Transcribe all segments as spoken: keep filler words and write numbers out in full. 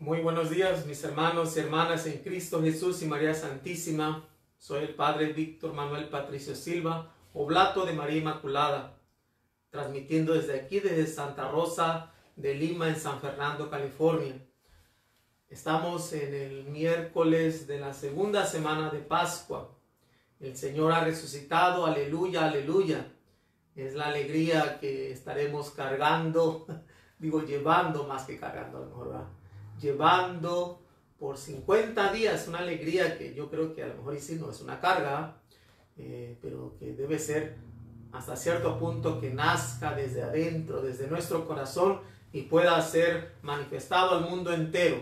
Muy buenos días, mis hermanos y hermanas en Cristo Jesús y María Santísima. Soy el Padre Víctor Manuel Patricio Silva, oblato de María Inmaculada, transmitiendo desde aquí, desde Santa Rosa de Lima, en San Fernando, California. Estamos en el miércoles de la segunda semana de Pascua. El Señor ha resucitado, aleluya, aleluya. Es la alegría que estaremos cargando, digo llevando más que cargando a lo mejor, ¿verdad? Llevando por cincuenta días, una alegría que yo creo que a lo mejor y sí no es una carga, eh, pero que debe ser hasta cierto punto que nazca desde adentro, desde nuestro corazón y pueda ser manifestado al mundo entero.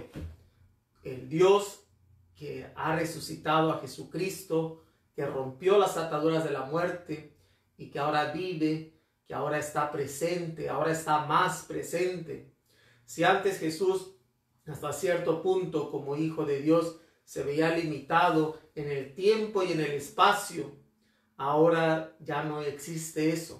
El Dios que ha resucitado a Jesucristo, que rompió las ataduras de la muerte y que ahora vive, que ahora está presente, ahora está más presente. Si antes Jesús, hasta cierto punto, como Hijo de Dios, se veía limitado en el tiempo y en el espacio, ahora ya no existe eso.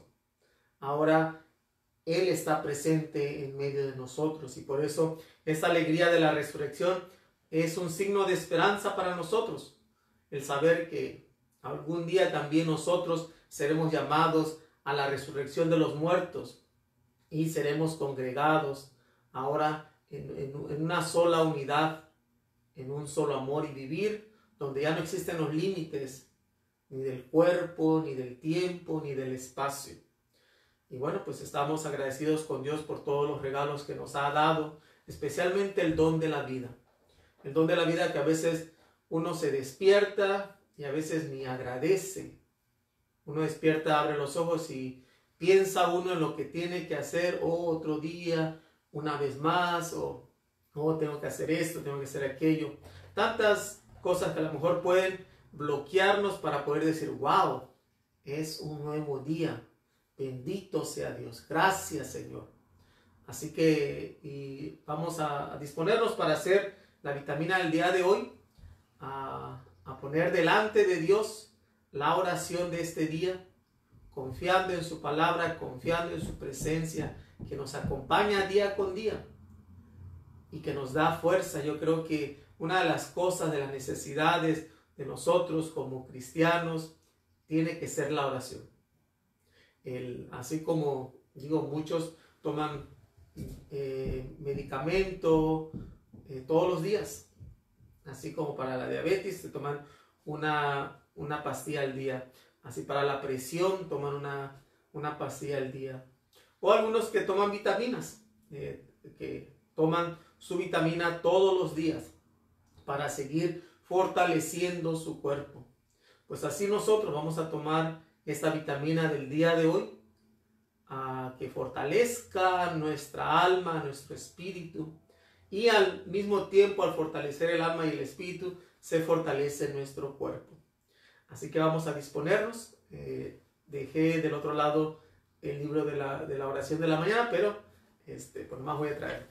Ahora Él está presente en medio de nosotros y por eso esta alegría de la resurrección es un signo de esperanza para nosotros. El saber que algún día también nosotros seremos llamados a la resurrección de los muertos y seremos congregados ahora en, en, en una sola unidad, en un solo amor y vivir donde ya no existen los límites ni del cuerpo, ni del tiempo, ni del espacio. Y bueno, pues estamos agradecidos con Dios por todos los regalos que nos ha dado, especialmente el don de la vida. El don de la vida que a veces uno se despierta y a veces ni agradece. Uno despierta, abre los ojos y piensa uno en lo que tiene que hacer oh, otro día, una vez más, o oh, tengo que hacer esto, tengo que hacer aquello. Tantas cosas que a lo mejor pueden bloquearnos para poder decir, wow, es un nuevo día. Bendito sea Dios. Gracias, Señor. Así que y vamos a, a disponernos para hacer la vitamina del día de hoy, a, a poner delante de Dios la oración de este día, confiando en su palabra, confiando en su presencia, que nos acompaña día con día y que nos da fuerza. Yo creo que una de las cosas, de las necesidades de nosotros como cristianos, tiene que ser la oración. El, así como, digo, muchos toman eh, medicamento eh, todos los días, así como para la diabetes se toman una, una pastilla al día, así para la presión toman una, una pastilla al día, o algunos que toman vitaminas, eh, que toman su vitamina todos los días para seguir fortaleciendo su cuerpo. Pues así nosotros vamos a tomar esta vitamina del día de hoy, a que fortalezca nuestra alma, nuestro espíritu, y al mismo tiempo, al fortalecer el alma y el espíritu, se fortalece nuestro cuerpo. Así que vamos a disponernos. Eh, dejé del otro lado el libro de la, de la oración de la mañana, pero este, por más voy a traer.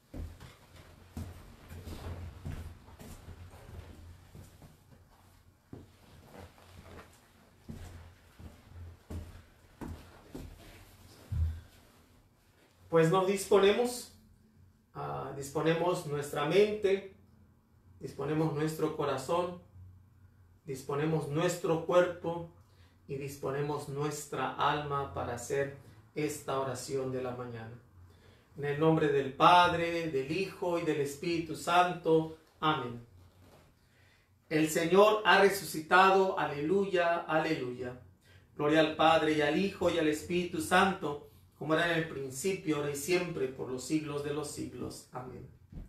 Pues nos disponemos, uh, disponemos nuestra mente, disponemos nuestro corazón, disponemos nuestro cuerpo y disponemos nuestra alma para hacer esta oración de la mañana. En el nombre del Padre, del Hijo y del Espíritu Santo. Amén. El Señor ha resucitado. Aleluya, aleluya. Gloria al Padre y al Hijo y al Espíritu Santo, como era en el principio, ahora y siempre, por los siglos de los siglos. Amén.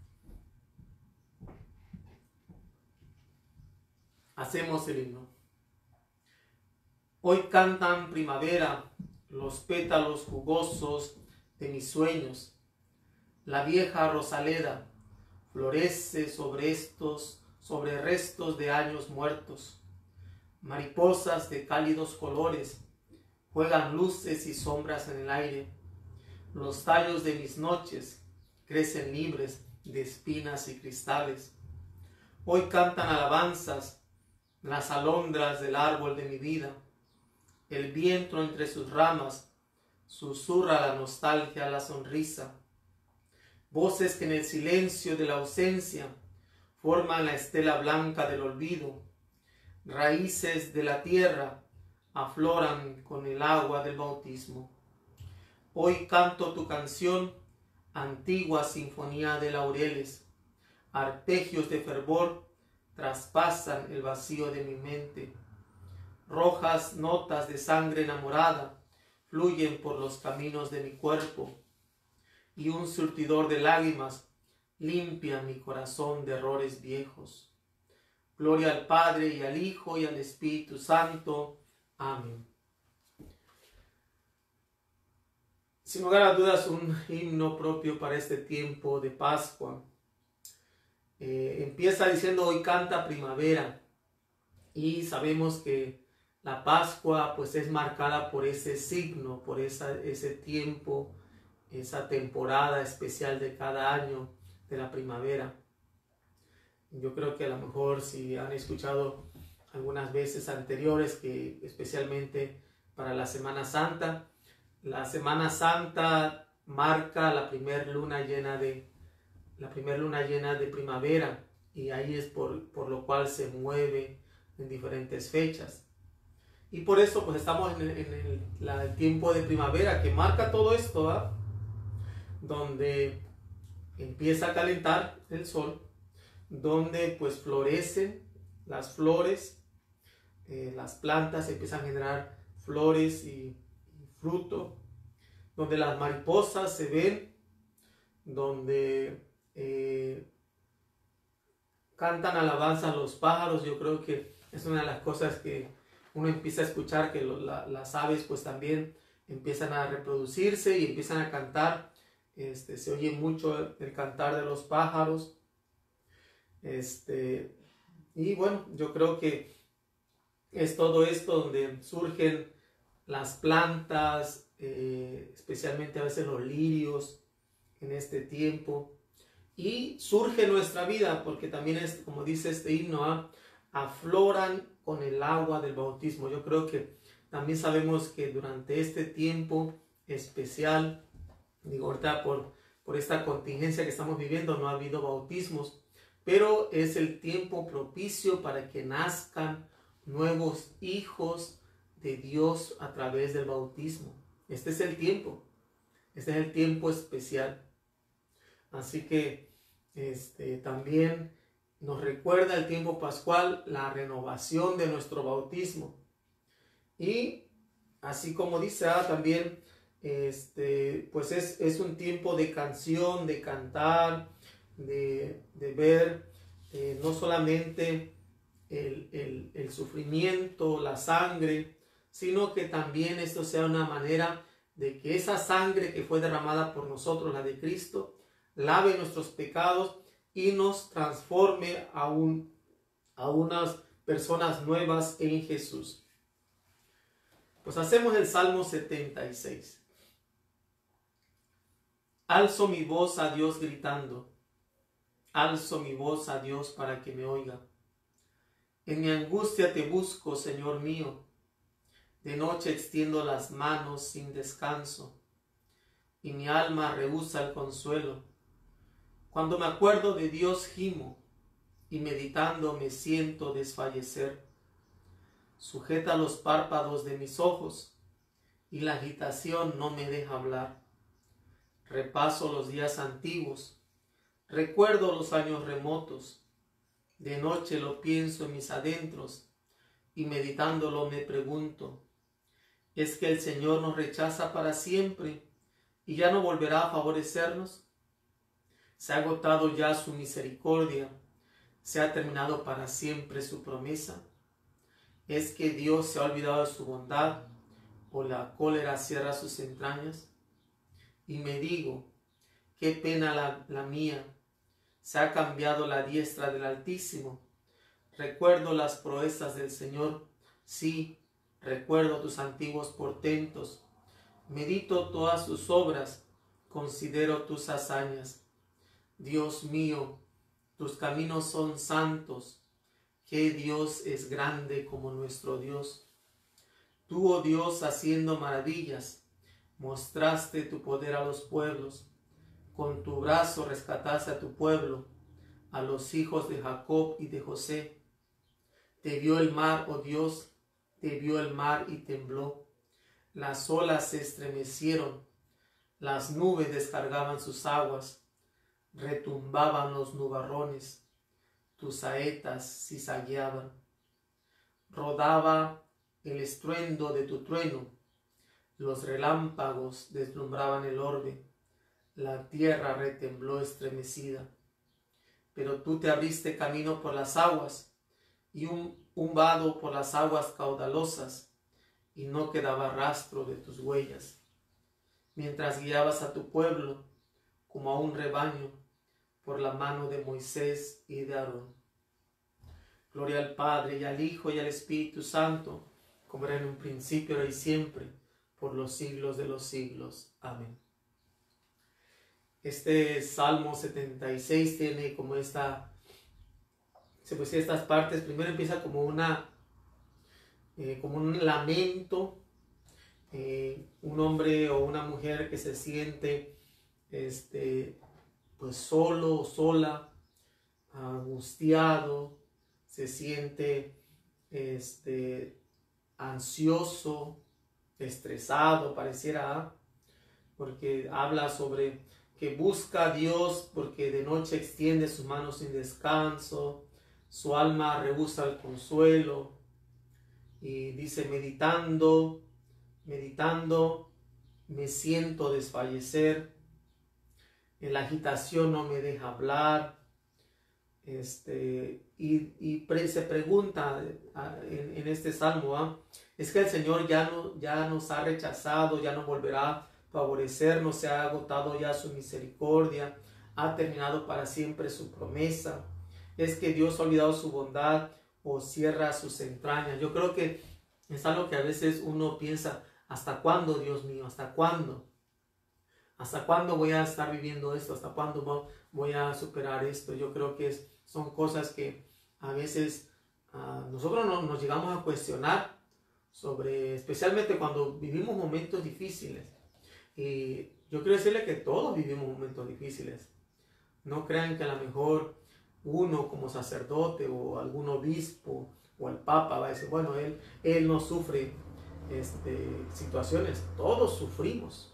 Hacemos el himno. Hoy cantan primavera los pétalos jugosos de mis sueños. La vieja rosaleda florece sobre estos, sobre restos de años muertos. Mariposas de cálidos colores juegan luces y sombras en el aire. Los tallos de mis noches crecen libres de espinas y cristales. Hoy cantan alabanzas las alondras del árbol de mi vida. El viento entre sus ramas susurra la nostalgia, la sonrisa. voces que en el silencio de la ausencia forman la estela blanca del olvido, raíces de la tierra afloran con el agua del bautismo. Hoy canto tu canción, antigua sinfonía de laureles, arpegios de fervor traspasan el vacío de mi mente. Rojas notas de sangre enamorada fluyen por los caminos de mi cuerpo, y un surtidor de lágrimas limpia mi corazón de errores viejos. Gloria al Padre, y al Hijo, y al Espíritu Santo. Amén. Sin lugar a dudas, un himno propio para este tiempo de Pascua. Eh, empieza diciendo: hoy canta primavera, y sabemos que la Pascua pues es marcada por ese signo, por esa, ese tiempo, esa temporada especial de cada año de la primavera. Yo creo que a lo mejor si han escuchado algunas veces anteriores, que especialmente para la Semana Santa, la Semana Santa marca la primer luna llena de la primer luna llena de primavera, y ahí es por, por lo cual se mueve en diferentes fechas. Y por eso pues estamos en el, en el, la, el tiempo de primavera que marca todo esto, ¿verdad? Donde empieza a calentar el sol, donde pues florecen las flores, eh, las plantas empiezan a generar flores y, y fruto, donde las mariposas se ven, donde eh, cantan alabanza a los pájaros. Yo creo que es una de las cosas que uno empieza a escuchar, que lo, la, las aves pues también empiezan a reproducirse y empiezan a cantar. Este, se oye mucho el cantar de los pájaros. Este, y bueno, yo creo que es todo esto donde surgen las plantas, eh, especialmente a veces los lirios en este tiempo. Y surge nuestra vida, porque también es, como dice este himno, ¿eh? afloran con el agua del bautismo. Yo creo que también sabemos que durante este tiempo especial, digo ahorita por, por esta contingencia que estamos viviendo, no ha habido bautismos, pero es el tiempo propicio para que nazcan nuevos hijos de Dios a través del bautismo. Este es el tiempo, este es el tiempo especial. Así que este, también nos recuerda el tiempo pascual, la renovación de nuestro bautismo. Y así como dice ah, también, este, pues es, es un tiempo de canción, de cantar, de, de ver eh, no solamente el, el, el sufrimiento, la sangre, sino que también esto sea una manera de que esa sangre que fue derramada por nosotros, la de Cristo, lave nuestros pecados y nos transforme a, un, a unas personas nuevas en Jesús. Pues hacemos el Salmo setenta y seis. Alzo mi voz a Dios gritando, alzo mi voz a Dios para que me oiga. En mi angustia te busco, Señor mío, de noche extiendo las manos sin descanso, y mi alma rehúsa el consuelo. Cuando me acuerdo de Dios gimo, y meditando me siento desfallecer. Sujeta los párpados de mis ojos, y la agitación no me deja hablar. Repaso los días antiguos, recuerdo los años remotos. De noche lo pienso en mis adentros, y meditándolo me pregunto, ¿es que el Señor nos rechaza para siempre y ya no volverá a favorecernos? Se ha agotado ya su misericordia, se ha terminado para siempre su promesa. ¿Es que Dios se ha olvidado de su bondad o la cólera cierra sus entrañas? Y me digo, qué pena la, la mía, se ha cambiado la diestra del Altísimo. Recuerdo las proezas del Señor, sí, recuerdo tus antiguos portentos. Medito todas tus obras, considero tus hazañas. Dios mío, tus caminos son santos. ¿Qué Dios es grande como nuestro Dios? Tú, oh Dios, haciendo maravillas, mostraste tu poder a los pueblos. con tu brazo rescataste a tu pueblo, a los hijos de Jacob y de José. Te vio el mar, oh Dios, te vio el mar y tembló. Las olas se estremecieron, las nubes descargaban sus aguas, retumbaban los nubarrones, tus saetas cizañeaban. Rodaba el estruendo de tu trueno, los relámpagos deslumbraban el orbe, la tierra retembló estremecida. Pero tú te abriste camino por las aguas, y un, un vado por las aguas caudalosas, y no quedaba rastro de tus huellas. Mientras guiabas a tu pueblo, como a un rebaño, por la mano de Moisés y de Aarón. Gloria al Padre, y al Hijo, y al Espíritu Santo, como era en un principio, ahora y siempre, por los siglos de los siglos. Amén. Este Salmo setenta y seis tiene como esta, se puede decir, estas partes. Primero empieza como una, eh, como un lamento, eh, un hombre o una mujer que se siente, este, pues solo o sola, angustiado, se siente, este, ansioso, estresado, pareciera, porque habla sobre que busca a Dios porque de noche extiende sus manos sin descanso, su alma rehúsa el consuelo, y dice: meditando, meditando, me siento desfallecer, en la agitación no me deja hablar, este, y, y pre, se pregunta en, en este salmo, ¿ah? Es que el Señor ya, no, ya nos ha rechazado, ya no volverá a favorecernos, se ha agotado ya su misericordia, ha terminado para siempre su promesa. Es que Dios ha olvidado su bondad o cierra sus entrañas. Yo creo que es algo que a veces uno piensa: ¿hasta cuándo, Dios mío? ¿Hasta cuándo? ¿Hasta cuándo voy a estar viviendo esto? ¿Hasta cuándo voy a superar esto? Yo creo que es, son cosas que a veces uh, nosotros no, nos llegamos a cuestionar sobre, especialmente cuando vivimos momentos difíciles. Y yo quiero decirle que todos vivimos momentos difíciles. No crean que a lo mejor uno como sacerdote o algún obispo o el papa va a decir: bueno, él, él no sufre este, situaciones. Todos sufrimos.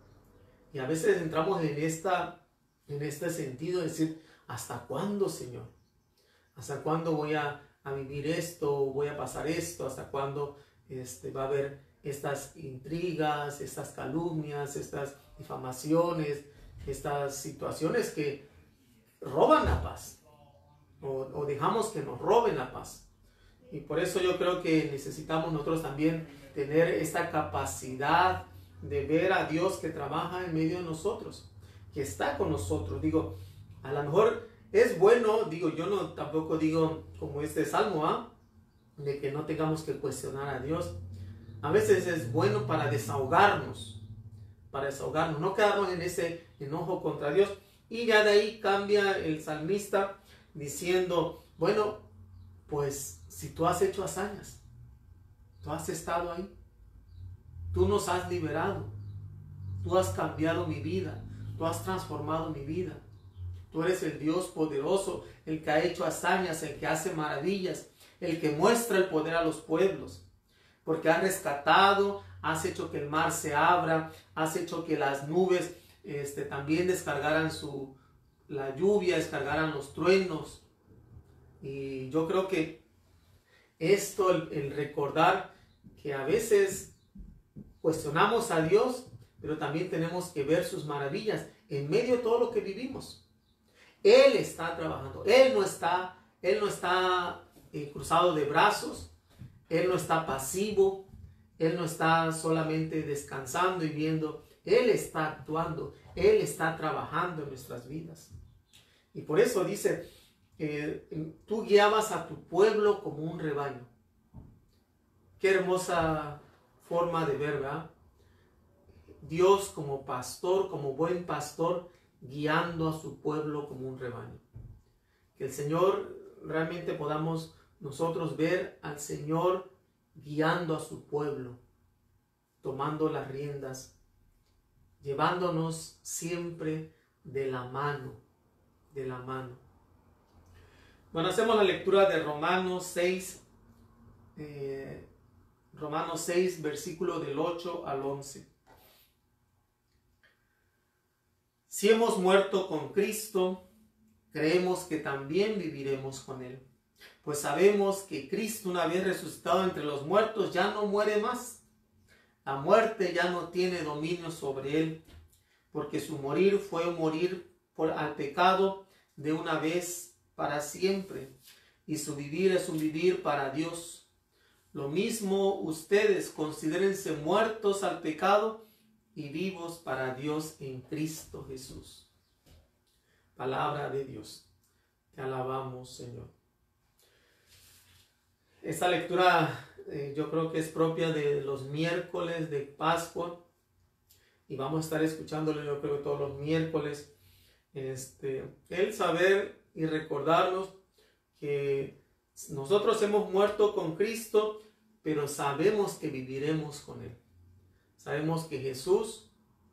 Y a veces entramos en, esta, en este sentido de decir: ¿hasta cuándo, Señor? ¿Hasta cuándo voy a, a vivir esto? ¿Voy a pasar esto? ¿Hasta cuándo este, va a haber estas intrigas, estas calumnias, estas difamaciones, estas situaciones que roban la paz? O, o dejamos que nos roben la paz. Y por eso yo creo que necesitamos nosotros también tener esta capacidad de ver a Dios que trabaja en medio de nosotros, que está con nosotros. Digo, a lo mejor es bueno, digo, yo no tampoco digo como este salmo, ¿ah? de que no tengamos que cuestionar a Dios. A veces es bueno para desahogarnos, para desahogarnos, no quedarnos en ese enojo contra Dios. Y ya de ahí cambia el salmista diciendo: bueno, pues si tú has hecho hazañas, tú has estado ahí, tú nos has liberado, tú has cambiado mi vida, tú has transformado mi vida. Tú eres el Dios poderoso, el que ha hecho hazañas, el que hace maravillas, el que muestra el poder a los pueblos. Porque has rescatado, has hecho que el mar se abra, has hecho que las nubes este, también descargaran su, la lluvia, descargaran los truenos. Y yo creo que esto, el, el recordar que a veces cuestionamos a Dios, pero también tenemos que ver sus maravillas en medio de todo lo que vivimos. Él está trabajando, Él no está, Él no está eh, cruzado de brazos, Él no está pasivo, Él no está solamente descansando y viendo, Él está actuando, Él está trabajando en nuestras vidas. Y por eso dice, eh, tú guiabas a tu pueblo como un rebaño. Qué hermosa forma de ver, ¿verdad? Dios como pastor, como buen pastor, guiando a su pueblo como un rebaño. Que el Señor realmente podamos nosotros ver al Señor guiando a su pueblo, tomando las riendas, llevándonos siempre de la mano, de la mano. Bueno, hacemos la lectura de Romanos seis, eh, Romanos seis, versículo del ocho al once. Si hemos muerto con Cristo, creemos que también viviremos con Él. Pues sabemos que Cristo, una vez resucitado entre los muertos, ya no muere más. La muerte ya no tiene dominio sobre Él, porque su morir fue un morir por, al pecado de una vez para siempre, y su vivir es un vivir para Dios. Lo mismo ustedes, considérense muertos al pecado y vivos para Dios en Cristo Jesús. Palabra de Dios. Te alabamos, Señor. Esta lectura eh, yo creo que es propia de los miércoles de Pascua, y vamos a estar escuchándole yo creo todos los miércoles. Este, el saber y recordarnos que nosotros hemos muerto con Cristo, pero sabemos que viviremos con Él. Sabemos que Jesús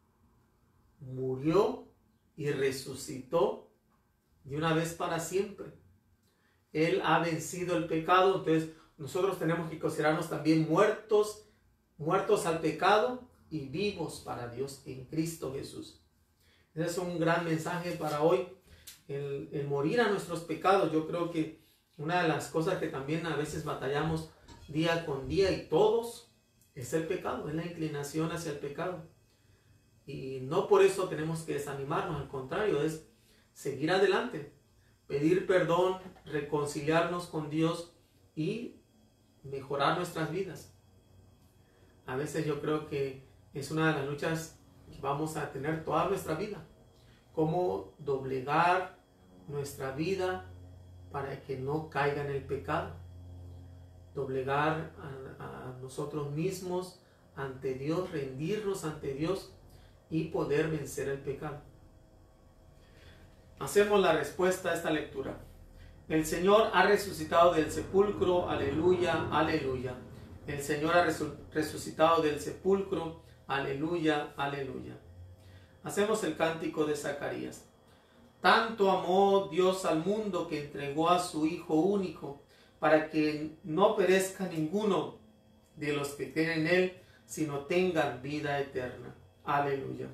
murió y resucitó de una vez para siempre. Él ha vencido el pecado, entonces nosotros tenemos que considerarnos también muertos, muertos al pecado y vivos para Dios en Cristo Jesús. Ese es un gran mensaje para hoy, el, el morir a nuestros pecados. Yo creo que una de las cosas que también a veces batallamos día con día, y todos, es el pecado, es la inclinación hacia el pecado. Y no por eso tenemos que desanimarnos, al contrario, es seguir adelante, pedir perdón, reconciliarnos con Dios y mejorar nuestras vidas. A veces yo creo que es una de las luchas que vamos a tener toda nuestra vida. Cómo doblegar nuestra vida para que no caiga en el pecado. Doblegar a, a nosotros mismos ante Dios, rendirnos ante Dios y poder vencer el pecado. Hacemos la respuesta a esta lectura. El Señor ha resucitado del sepulcro, aleluya, aleluya. El Señor ha resucitado del sepulcro, aleluya, aleluya. Hacemos el cántico de Zacarías. Tanto amó Dios al mundo que entregó a su Hijo único, para que no perezca ninguno de los que creen en Él, sino tengan vida eterna. Aleluya.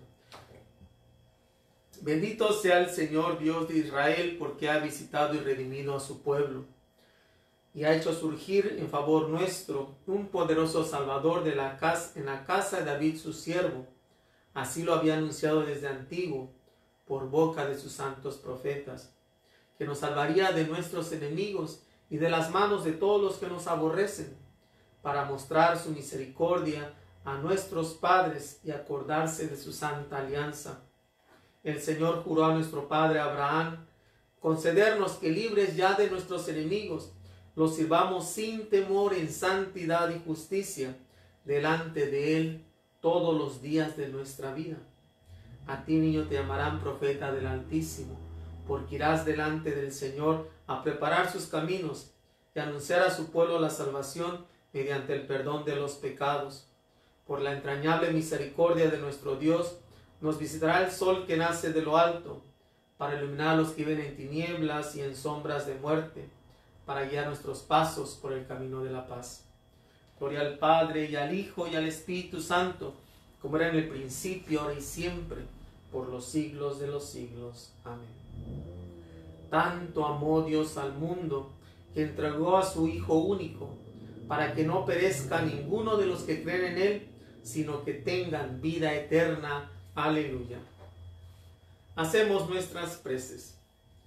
Bendito sea el Señor Dios de Israel, porque ha visitado y redimido a su pueblo, y ha hecho surgir en favor nuestro un poderoso Salvador de la casa, en la casa de David su siervo. Así lo había anunciado desde antiguo, por boca de sus santos profetas, que nos salvaría de nuestros enemigos y de las manos de todos los que nos aborrecen, para mostrar su misericordia a nuestros padres y acordarse de su santa alianza. El Señor juró a nuestro padre Abraham concedernos que, libres ya de nuestros enemigos, los sirvamos sin temor en santidad y justicia delante de Él todos los días de nuestra vida. A ti, niño, te llamarán profeta del Altísimo, porque irás delante del Señor a preparar sus caminos y anunciar a su pueblo la salvación mediante el perdón de los pecados. Por la entrañable misericordia de nuestro Dios, nos visitará el sol que nace de lo alto, para iluminar a los que viven en tinieblas y en sombras de muerte, para guiar nuestros pasos por el camino de la paz. Gloria al Padre, y al Hijo, y al Espíritu Santo, como era en el principio, ahora y siempre, por los siglos de los siglos. Amén. Tanto amó Dios al mundo, que entregó a su Hijo único, para que no perezca ninguno de los que creen en Él, sino que tengan vida eterna. Aleluya. Hacemos nuestras preces.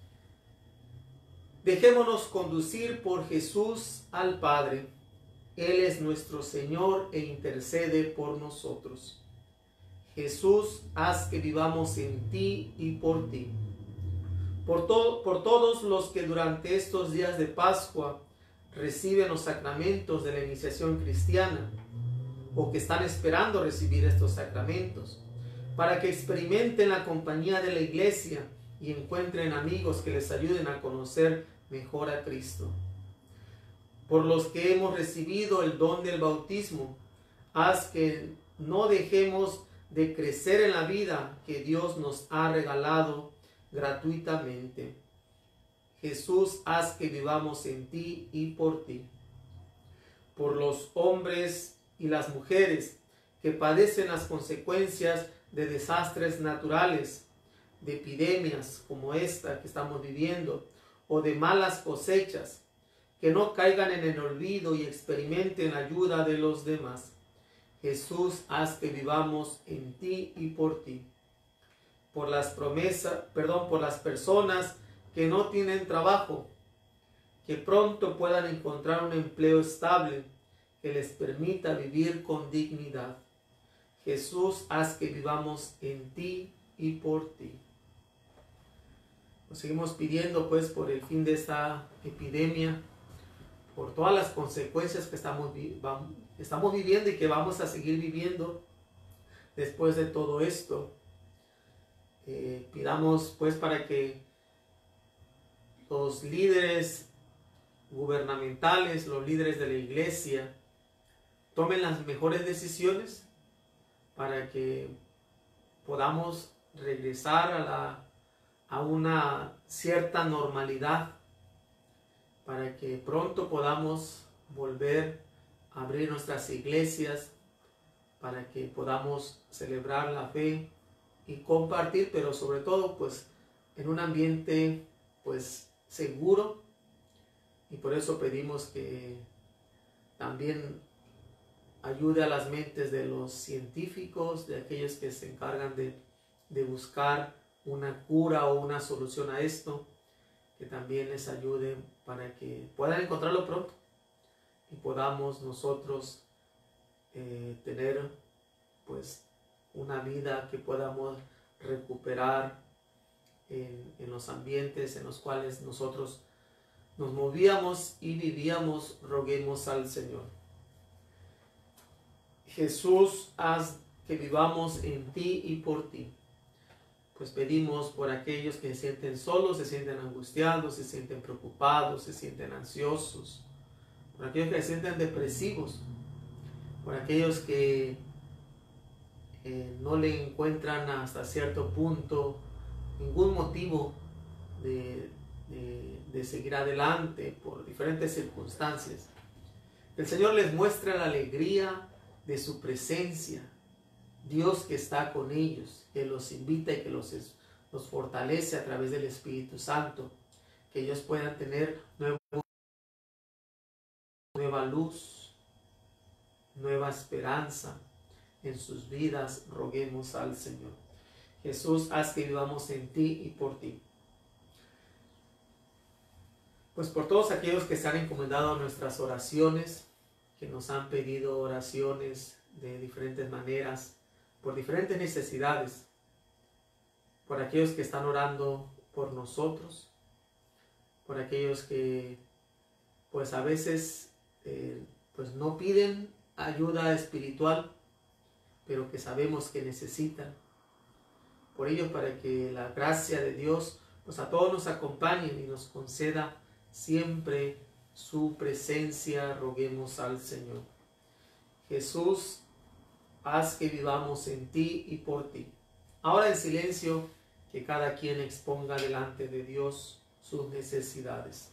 Dejémonos conducir por Jesús al Padre. Él es nuestro Señor e intercede por nosotros. Jesús, haz que vivamos en ti y por ti. Por, to- por todos los que durante estos días de Pascua reciben los sacramentos de la iniciación cristiana, o que están esperando recibir estos sacramentos, para que experimenten la compañía de la Iglesia y encuentren amigos que les ayuden a conocer mejor a Cristo. Por los que hemos recibido el don del bautismo, haz que no dejemos de crecer en la vida que Dios nos ha regalado gratuitamente. Jesús, haz que vivamos en ti y por ti. Por los hombres y las mujeres que padecen las consecuencias de desastres naturales, de epidemias como esta que estamos viviendo, o de malas cosechas, que no caigan en el olvido y experimenten ayuda de los demás. Jesús, haz que vivamos en ti y por ti. Por las promesas, perdón, por las personas que no tienen trabajo, que pronto puedan encontrar un empleo estable que les permita vivir con dignidad. Jesús, haz que vivamos en ti y por ti. Nos seguimos pidiendo pues por el fin de esta epidemia, por todas las consecuencias que estamos, vamos, estamos viviendo y que vamos a seguir viviendo después de todo esto. Eh, pidamos pues para que los líderes gubernamentales, los líderes de la iglesia, tomen las mejores decisiones para que podamos regresar a, la, a una cierta normalidad, para que pronto podamos volver a abrir nuestras iglesias, para que podamos celebrar la fe y compartir, pero sobre todo pues en un ambiente pues seguro. Y por eso pedimos que también ayude a las mentes de los científicos, de aquellos que se encargan de, de buscar una cura o una solución a esto, que también les ayude para que puedan encontrarlo pronto y podamos nosotros eh, tener pues una vida que podamos recuperar en, en los ambientes en los cuales nosotros nos movíamos y vivíamos. Roguemos al Señor. Jesús, haz que vivamos en ti y por ti. Pues pedimos por aquellos que se sienten solos, se sienten angustiados, se sienten preocupados, se sienten ansiosos, por aquellos que se sienten depresivos, por aquellos que eh, no le encuentran hasta cierto punto ningún motivo de, de, de seguir adelante por diferentes circunstancias. Que el Señor les muestre la alegría de su presencia, Dios que está con ellos, que los invita y que los, los fortalece a través del Espíritu Santo, que ellos puedan tener nuevo, nueva luz, nueva esperanza en sus vidas. Roguemos al Señor. Jesús, haz que vivamos en ti y por ti. Pues por todos aquellos que se han encomendado a nuestras oraciones, que nos han pedido oraciones de diferentes maneras, por diferentes necesidades, por aquellos que están orando por nosotros, por aquellos que pues a veces eh, pues no piden ayuda espiritual, pero que sabemos que necesitan. Por ello, para que la gracia de Dios pues a todos nos acompañe y nos conceda siempre su presencia, roguemos al Señor. Jesús, haz que vivamos en ti y por ti. Ahora en silencio, que cada quien exponga delante de Dios sus necesidades.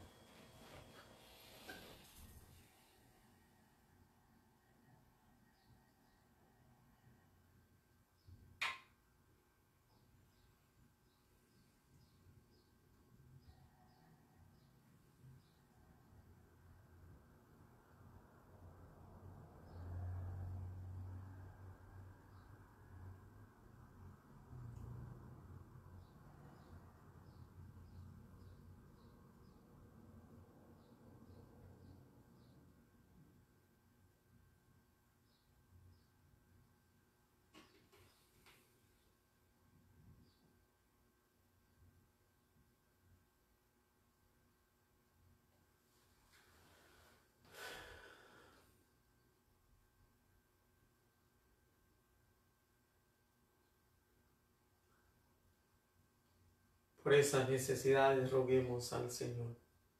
Por esas necesidades roguemos al Señor.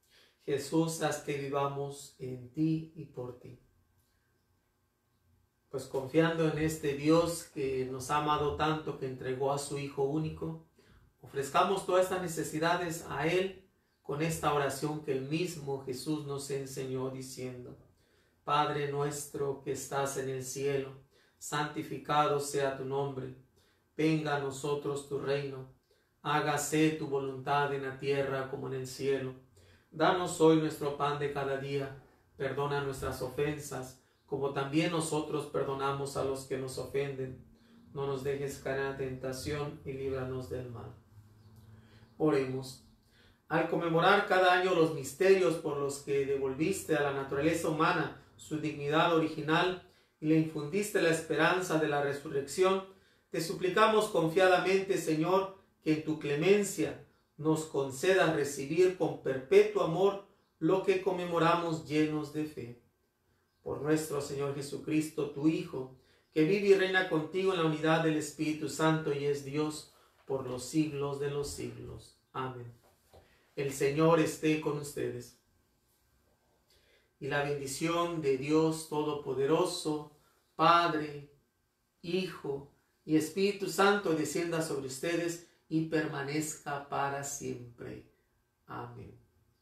Jesús, haz que vivamos en ti y por ti. pues confiando en este Dios que nos ha amado tanto, que entregó a su Hijo único, ofrezcamos todas estas necesidades a Él con esta oración que el mismo Jesús nos enseñó diciendo: Padre nuestro que estás en el cielo, santificado sea tu nombre. Venga a nosotros tu reino. Hágase tu voluntad en la tierra como en el cielo. Danos hoy nuestro pan de cada día. Perdona nuestras ofensas, como también nosotros perdonamos a los que nos ofenden. No nos dejes caer en la tentación y líbranos del mal. Oremos. Al conmemorar cada año los misterios por los que devolviste a la naturaleza humana su dignidad original y le infundiste la esperanza de la resurrección, te suplicamos confiadamente, Señor, que en tu clemencia nos concedas recibir con perpetuo amor lo que conmemoramos llenos de fe. Por nuestro Señor Jesucristo, tu Hijo, que vive y reina contigo en la unidad del Espíritu Santo y es Dios por los siglos de los siglos. Amén. El Señor esté con ustedes. Y la bendición de Dios Todopoderoso, Padre, Hijo y Espíritu Santo descienda sobre ustedes y permanezca para siempre. Amén.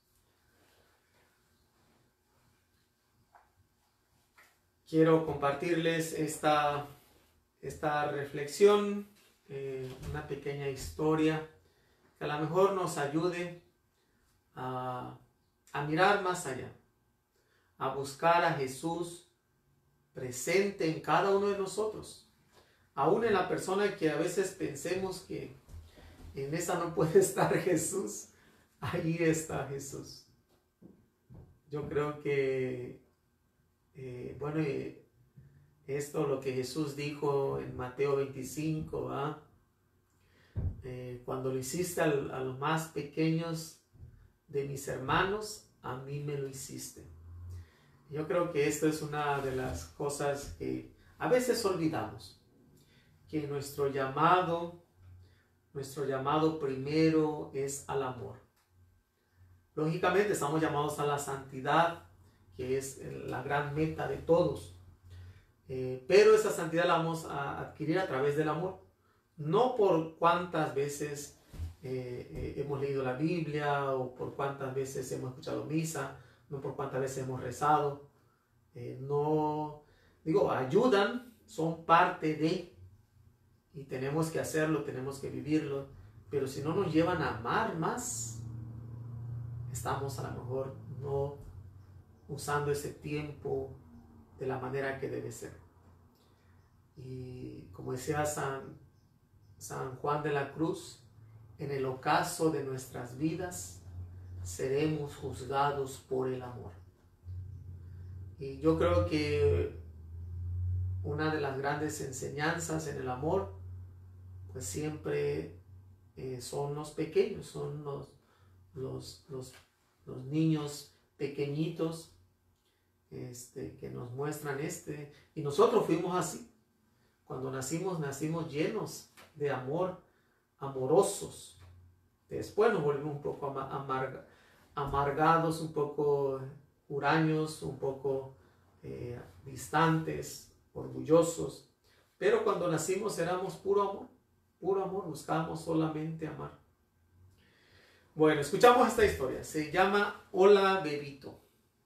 Quiero compartirles esta, esta reflexión, eh, una pequeña historia que a lo mejor nos ayude a, a mirar más allá, a buscar a Jesús presente en cada uno de nosotros, aún en la persona que a veces pensemos que en esa no puede estar Jesús, ahí está Jesús. Yo creo que, eh, bueno, eh, esto lo que Jesús dijo en Mateo veinticinco, ¿ah? eh, cuando lo hiciste a, a los más pequeños de mis hermanos, a mí me lo hiciste. Yo creo que esto es una de las cosas que a veces olvidamos, que nuestro llamado, nuestro llamado primero es al amor. Lógicamente estamos llamados a la santidad, que es la gran meta de todos, eh, pero esa santidad la vamos a adquirir a través del amor, no por cuántas veces eh, eh, hemos leído la Biblia o por cuántas veces hemos escuchado misa, no por cuántas veces hemos rezado, eh, no, digo, ayudan, son parte de, y tenemos que hacerlo, tenemos que vivirlo, pero si no nos llevan a amar más, estamos a lo mejor no usando ese tiempo de la manera que debe ser. Y como decía San, San Juan de la Cruz, en el ocaso de nuestras vidas seremos juzgados por el amor. Y yo creo que una de las grandes enseñanzas en el amor, pues siempre eh, son los pequeños, son los, los, los, los niños pequeñitos este, que nos muestran este. Y nosotros fuimos así. Cuando nacimos, nacimos llenos de amor, amorosos. Después nos volvimos un poco amarga, amargados, un poco huraños, un poco eh, distantes, orgullosos. Pero cuando nacimos éramos puro amor, puro amor, buscábamos solamente amar. Bueno, escuchamos esta historia. Se llama Hola Bebito.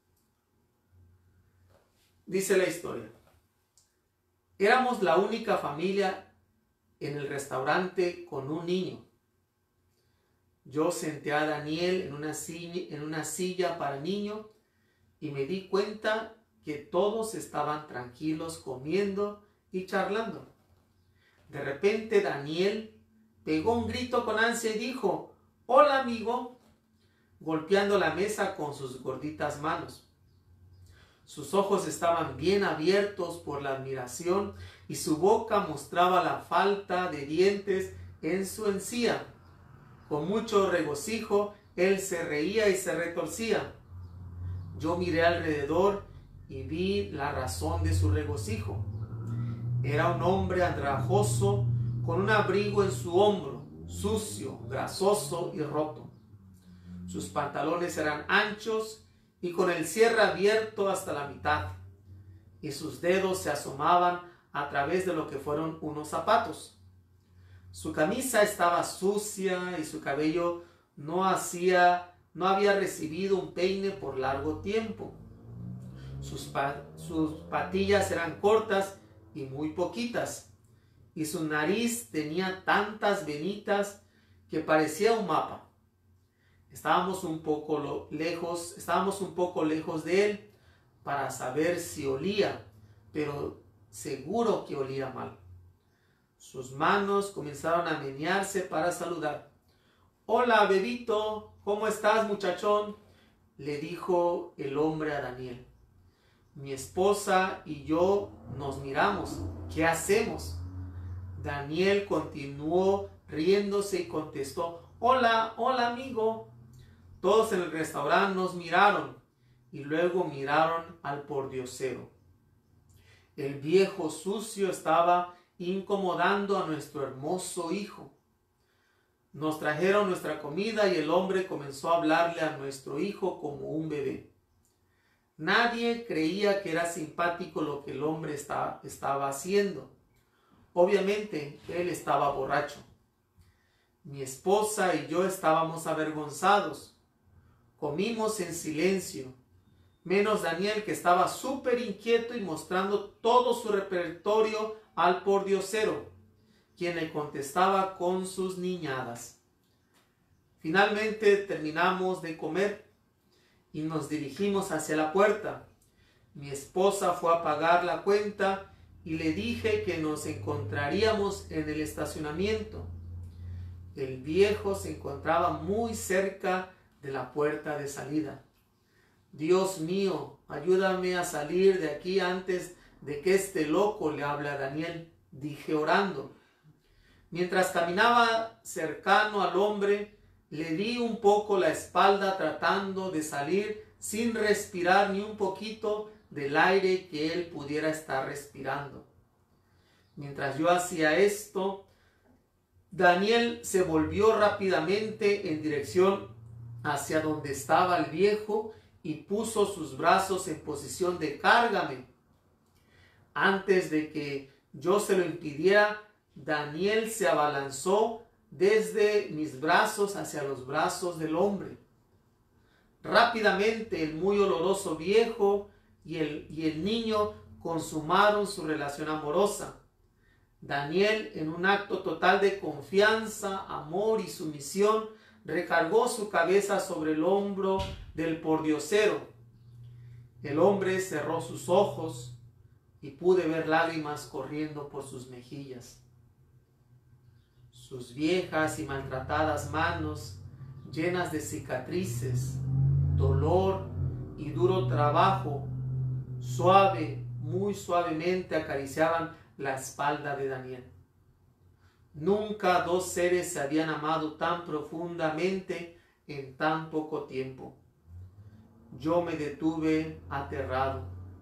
Dice la historia: éramos la única familia en el restaurante con un niño. Yo senté a Daniel en una silla, en una silla para niño y me di cuenta que todos estaban tranquilos comiendo y charlando. De repente Daniel pegó un grito con ansia y dijo: «Hola, amigo», golpeando la mesa con sus gorditas manos. Sus ojos estaban bien abiertos por la admiración y su boca mostraba la falta de dientes en su encía. Con mucho regocijo, él se reía y se retorcía. Yo miré alrededor y vi la razón de su regocijo. Era un hombre andrajoso con un abrigo en su hombro, sucio, grasoso y roto. Sus pantalones eran anchos y con el cierre abierto hasta la mitad. y sus dedos se asomaban a través de lo que fueron unos zapatos. Su camisa estaba sucia y su cabello no hacía, no había recibido un peine por largo tiempo. Sus, pa, sus patillas eran cortas y muy poquitas, y su nariz tenía tantas venitas que parecía un mapa. Estábamos un poco lo, lejos, estábamos un poco lejos de él para saber si olía, pero seguro que olía mal. Sus manos comenzaron a menearse para saludar. «Hola, bebito, ¿cómo estás, muchachón?», le dijo el hombre a Daniel. «Mi esposa y yo nos miramos. ¿Qué hacemos?». Daniel continuó riéndose y contestó: «Hola, hola, amigo». Todos en el restaurante nos miraron y luego miraron al pordiosero. El viejo sucio estaba incomodando a nuestro hermoso hijo. Nos trajeron nuestra comida y el hombre comenzó a hablarle a nuestro hijo como un bebé. Nadie creía que era simpático lo que el hombre está, estaba haciendo. Obviamente, él estaba borracho. Mi esposa y yo estábamos avergonzados. Comimos en silencio, menos Daniel, que estaba súper inquieto y mostrando todo su repertorio al pordiosero, quien le contestaba con sus niñadas. Finalmente terminamos de comer y nos dirigimos hacia la puerta. Mi esposa fue a pagar la cuenta y le dije que nos encontraríamos en el estacionamiento. El viejo se encontraba muy cerca de la puerta de salida. «Dios mío, ayúdame a salir de aquí antes de que este loco le hable a Daniel», dije orando. Mientras caminaba cercano al hombre, le di un poco la espalda tratando de salir sin respirar ni un poquito del aire que él pudiera estar respirando. Mientras yo hacía esto, Daniel se volvió rápidamente en dirección hacia donde estaba el viejo y puso sus brazos en posición de «cárgame». Antes de que yo se lo impidiera, Daniel se abalanzó desde mis brazos hacia los brazos del hombre. Rápidamente el muy oloroso viejo y el, y el niño consumaron su relación amorosa. Daniel, en un acto total de confianza, amor y sumisión, recargó su cabeza sobre el hombro del pordiosero. El hombre cerró sus ojos y pude ver lágrimas corriendo por sus mejillas. Sus viejas y maltratadas manos, llenas de cicatrices, dolor y duro trabajo, suave, muy suavemente acariciaban la espalda de Daniel. Nunca dos seres se habían amado tan profundamente en tan poco tiempo. Yo me detuve aterrado.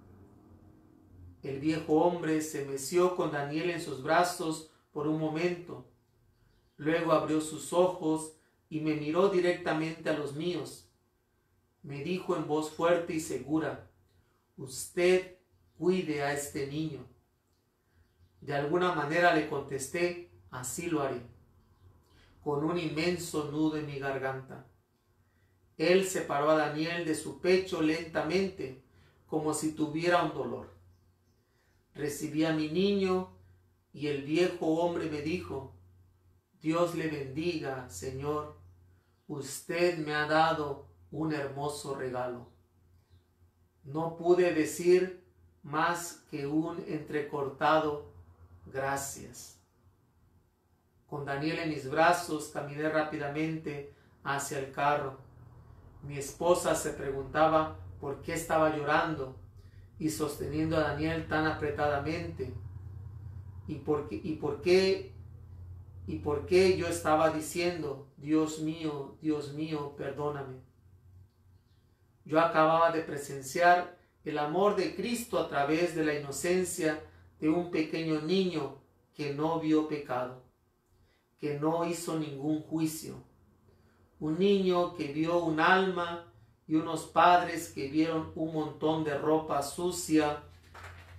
El viejo hombre se meció con Daniel en sus brazos por un momento. Luego abrió sus ojos y me miró directamente a los míos. Me dijo en voz fuerte y segura: «Usted cuide a este niño». De alguna manera le contesté: «Así lo haré», con un inmenso nudo en mi garganta. Él separó a Daniel de su pecho lentamente, como si tuviera un dolor. Recibí a mi niño y el viejo hombre me dijo: «Dios le bendiga, Señor. Usted me ha dado un hermoso regalo». No pude decir más que un entrecortado «gracias». Con Daniel en mis brazos caminé rápidamente hacia el carro. Mi esposa se preguntaba por qué estaba llorando y sosteniendo a Daniel tan apretadamente, y por qué, y por qué, y por qué yo estaba diciendo: «Dios mío, Dios mío, perdóname». Yo acababa de presenciar el amor de Cristo a través de la inocencia de un pequeño niño que no vio pecado, que no hizo ningún juicio. Un niño que vio un alma y unos padres que vieron un montón de ropa sucia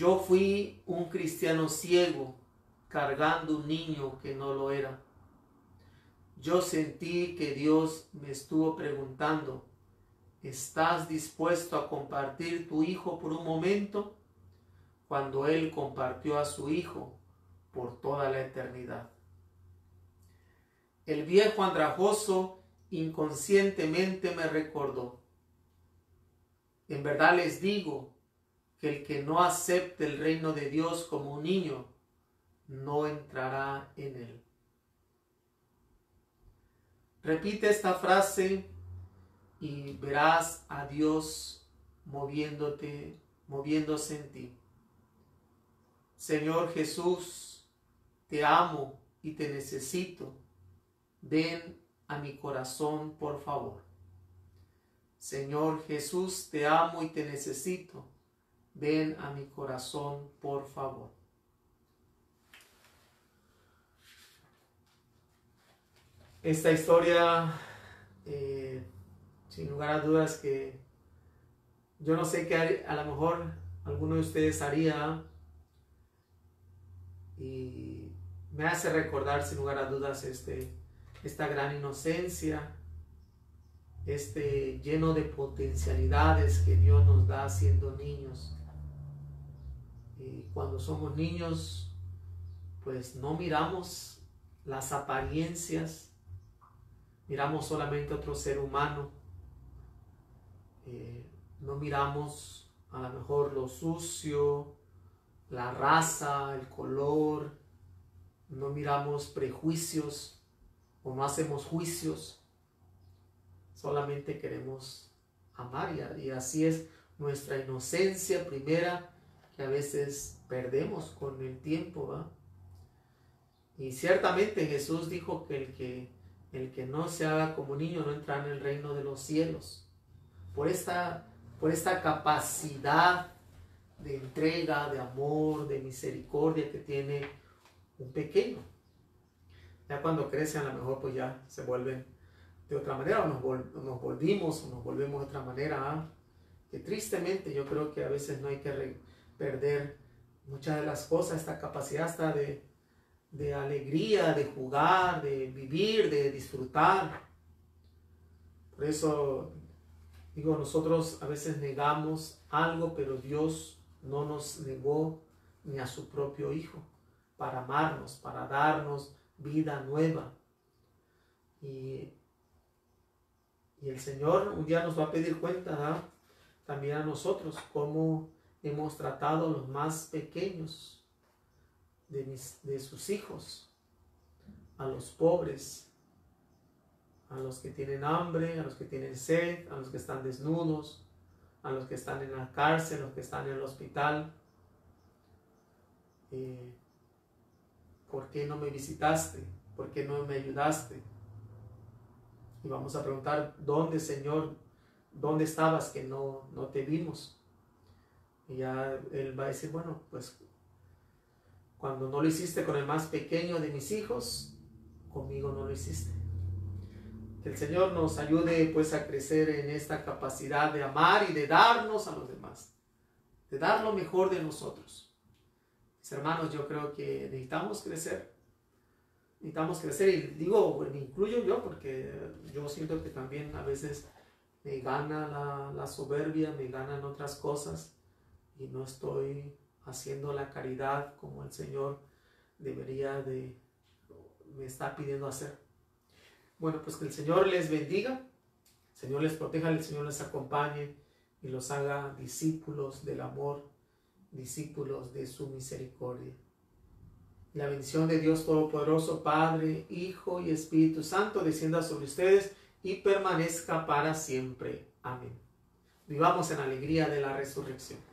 Yo fui un cristiano ciego cargando un niño que no lo era. Yo sentí que Dios me estuvo preguntando, ¿estás dispuesto a compartir tu hijo por un momento? Cuando Él compartió a su hijo por toda la eternidad. El viejo andrajoso inconscientemente me recordó. En verdad les digo que el que no acepte el reino de Dios como un niño, no entrará en él. Repite esta frase y verás a Dios moviéndote, moviéndose en ti. Señor Jesús, te amo y te necesito. Ven a mi corazón, por favor. Señor Jesús, te amo y te necesito. Ven a mi corazón, por favor. Esta historia, eh, sin lugar a dudas, que yo no sé qué a lo mejor alguno de ustedes haría, y me hace recordar sin lugar a dudas este, esta gran inocencia, este lleno de potencialidades que Dios nos da siendo niños. Y cuando somos niños, pues no miramos las apariencias, miramos solamente a otro ser humano, eh, no miramos a lo mejor lo sucio, la raza, el color, no miramos prejuicios o no hacemos juicios, solamente queremos amar, y así es nuestra inocencia primera, que a veces perdemos con el tiempo, ¿va? Y ciertamente Jesús dijo que el que, el que no se haga como niño no entrará en el reino de los cielos, por esta, por esta capacidad de entrega, de amor, de misericordia que tiene un pequeño. Ya cuando crecen, a lo mejor pues ya se vuelven de otra manera, o nos, vol nos volvimos, o nos volvemos de otra manera, ¿eh? Que tristemente yo creo que a veces no hay que perder muchas de las cosas, esta capacidad hasta de, de alegría, de jugar, de vivir, de disfrutar. Por eso digo, nosotros a veces negamos algo, pero Dios no nos negó ni a su propio Hijo para amarnos, para darnos vida nueva. Y, y el Señor un día nos va a pedir cuenta, ¿verdad? También a nosotros, cómo hemos tratado a los más pequeños de, mis, de sus hijos, a los pobres, a los que tienen hambre, a los que tienen sed, a los que están desnudos, a los que están en la cárcel, a los que están en el hospital. Eh, ¿Por qué no me visitaste? ¿Por qué no me ayudaste? Y vamos a preguntar, ¿dónde, Señor? ¿Dónde estabas que no, no te vimos? Y ya Él va a decir, bueno, pues cuando no lo hiciste con el más pequeño de mis hijos, conmigo no lo hiciste. Que el Señor nos ayude pues a crecer en esta capacidad de amar y de darnos a los demás, de dar lo mejor de nosotros. Mis hermanos, yo creo que necesitamos crecer, necesitamos crecer, y digo, me incluyo yo, porque yo siento que también a veces me gana la, la soberbia, me ganan otras cosas, y no estoy haciendo la caridad como el Señor debería de, me está pidiendo hacer. Bueno, pues que el Señor les bendiga, el Señor les proteja, el Señor les acompañe y los haga discípulos del amor, discípulos de su misericordia. La bendición de Dios Todopoderoso, Padre, Hijo y Espíritu Santo, descienda sobre ustedes y permanezca para siempre. Amén. Vivamos en alegría de la resurrección.